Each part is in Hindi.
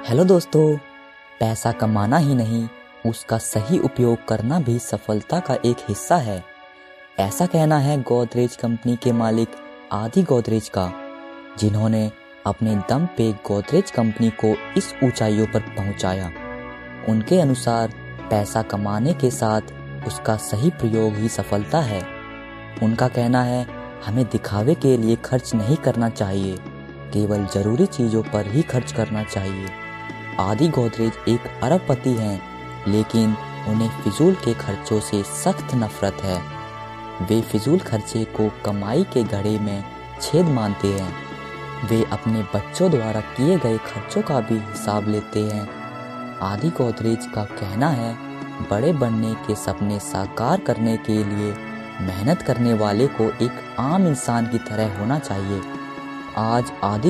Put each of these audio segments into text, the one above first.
हेलो दोस्तों, पैसा कमाना ही नहीं, उसका सही उपयोग करना भी सफलता का एक हिस्सा है। ऐसा कहना है गोदरेज कंपनी के मालिक आदि गोदरेज का, जिन्होंने अपने दम पे गोदरेज कंपनी को इस ऊंचाइयों पर पहुंचाया। उनके अनुसार पैसा कमाने के साथ उसका सही प्रयोग ही सफलता है। उनका कहना है, हमें दिखावे के लिए खर्च नहीं करना चाहिए, केवल ज़रूरी चीज़ों पर ही खर्च करना चाहिए। आदि गोदरेज एक अरबपति हैं, लेकिन उन्हें फिजूल के खर्चों से सख्त नफरत है। वे फिजूल खर्चे को कमाई के घड़े में छेद मानते हैं। वे अपने बच्चों द्वारा किए गए खर्चों का भी हिसाब लेते हैं। आदि गोदरेज का कहना है, बड़े बनने के सपने साकार करने के लिए मेहनत करने वाले को एक आम इंसान की तरह होना चाहिए। आज आदि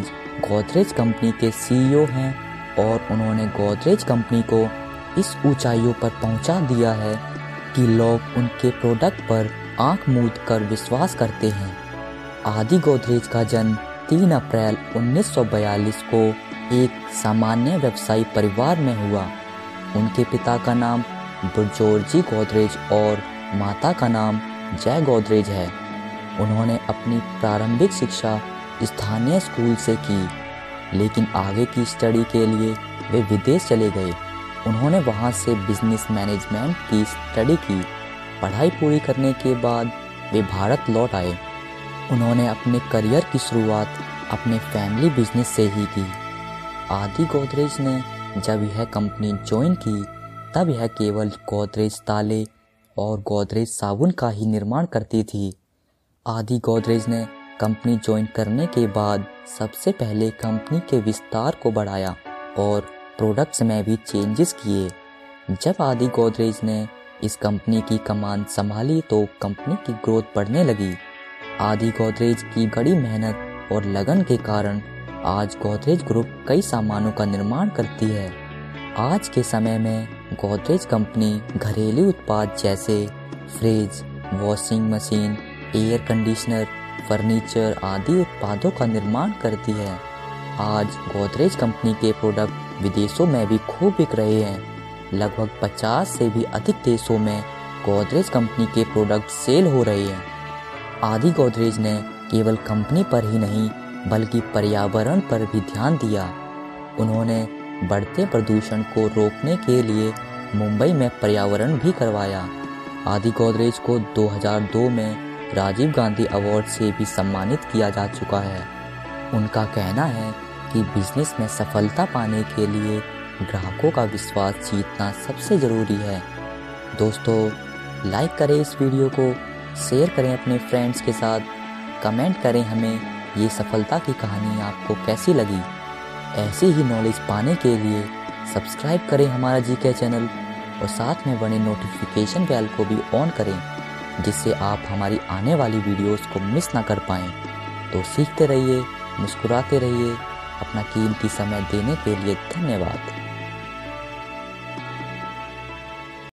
गोदरेज कंपनी के सीईओ हैं और उन्होंने गोदरेज कंपनी को इस ऊंचाइयों पर पहुंचा दिया है कि लोग उनके प्रोडक्ट पर आंख मूंद कर विश्वास करते हैं। आदि गोदरेज का जन्म 3 अप्रैल 1942 को एक सामान्य व्यवसायी परिवार में हुआ। उनके पिता का नाम जॉर्जी गोदरेज और माता का नाम जय गोदरेज है। उन्होंने अपनी प्रारंभिक शिक्षा स्थानीय स्कूल से की, लेकिन आगे की स्टडी के लिए वे विदेश चले गए। उन्होंने वहां से बिजनेस मैनेजमेंट की स्टडी की। पढ़ाई पूरी करने के बाद वे भारत लौट आए। उन्होंने अपने करियर की शुरुआत अपने फैमिली बिजनेस से ही की। आदि गोदरेज ने जब यह कंपनी ज्वाइन की, तब यह केवल गोदरेज ताले और गोदरेज साबुन का ही निर्माण करती थी। आदि गोदरेज ने कंपनी ज्वाइन करने के बाद सबसे पहले कंपनी के विस्तार को बढ़ाया और प्रोडक्ट्स में भी चेंजेस किए। जब आदि गोदरेज ने इस कंपनी की कमान संभाली तो कंपनी की ग्रोथ बढ़ने लगी। आदि गोदरेज की कड़ी मेहनत और लगन के कारण आज गोदरेज ग्रुप कई सामानों का निर्माण करती है। आज के समय में गोदरेज कंपनी घरेलू उत्पाद जैसे fridge, washing machine, air conditioner, furniture आदि उत्पादों का निर्माण करती है। आज गोदरेज कंपनी के प्रोडक्ट विदेशों में भी खूब बिक रहे हैं। लगभग 50 से भी अधिक देशों में गोदरेज कंपनी के प्रोडक्ट सेल हो रहे हैं। आदि गोदरेज ने केवल कंपनी पर ही नहीं, बल्कि पर्यावरण पर भी ध्यान दिया। उन्होंने बढ़ते प्रदूषण को रोकने के लिए मुंबई में पर्यावरण भी करवाया। आदि गोदरेज को 2002 में राजीव गांधी अवार्ड से भी सम्मानित किया जा चुका है। उनका कहना है कि बिजनेस में सफलता पाने के लिए ग्राहकों का विश्वास जीतना सबसे ज़रूरी है। दोस्तों, लाइक करें इस वीडियो को, शेयर करें अपने फ्रेंड्स के साथ, कमेंट करें हमें ये सफलता की कहानी आपको कैसी लगी। ऐसी ही नॉलेज पाने के लिए सब्सक्राइब करें हमारा जीके चैनल और साथ में बने नोटिफिकेशन बेल को भी ऑन करें, जिससे आप हमारी आने वाली वीडियोस को मिस ना कर पाएँ। तो सीखते रहिए, मुस्कुराते रहिए। अपना कीमती समय देने के लिए धन्यवाद।